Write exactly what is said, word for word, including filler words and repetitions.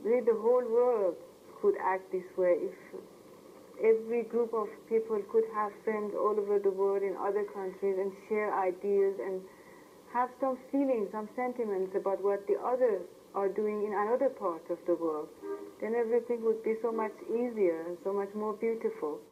really the whole world could act this way. If every group of people could have friends all over the world in other countries and share ideas and have some feelings, some sentiments about what the others are doing in another part of the world, then everything would be so much easier and so much more beautiful.